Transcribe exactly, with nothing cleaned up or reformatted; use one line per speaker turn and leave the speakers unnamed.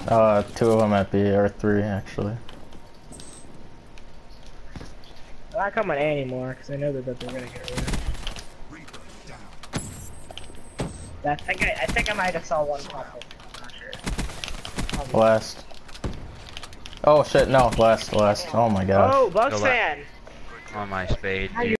Uh, two of them at B, or three actually.
I'm not coming A anymore because I know that, that they're gonna get rid of. I think I, I think I might have saw one pop up. I'm not sure. Probably.
Last. Oh shit! No, last, last. Oh my gosh.
Oh, Bugs
Go
fan.
on my spade, dude.